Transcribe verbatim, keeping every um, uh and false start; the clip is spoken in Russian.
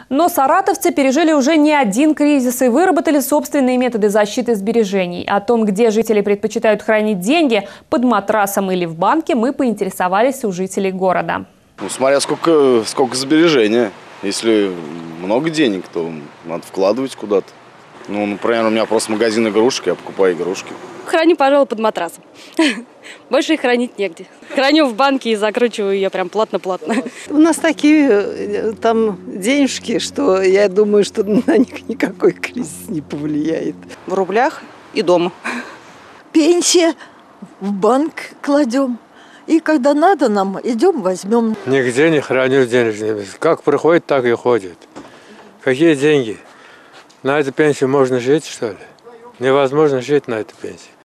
Но саратовцы пережили уже не один кризис и выработали собственные методы защиты сбережений. О том, где жители предпочитают хранить деньги, под матрасом или в банке, мы поинтересовались у жителей города. Ну, смотря сколько, сколько сбережения. Если много денег, то надо вкладывать куда-то. Ну, например, у меня просто магазин игрушек, я покупаю игрушки. Храню, пожалуй, под матрасом. Больше их хранить негде. Храню в банке и закручиваю ее прям плотно-плотно. У нас такие там денежки, что я думаю, что на них никакой кризис не повлияет. В рублях и дома. Пенсия в банк кладем. И когда надо нам, идем, возьмем. Нигде не храню денежные. Как приходит, так и ходит. Какие деньги? На эту пенсию можно жить, что ли? Невозможно жить на этой пенсии.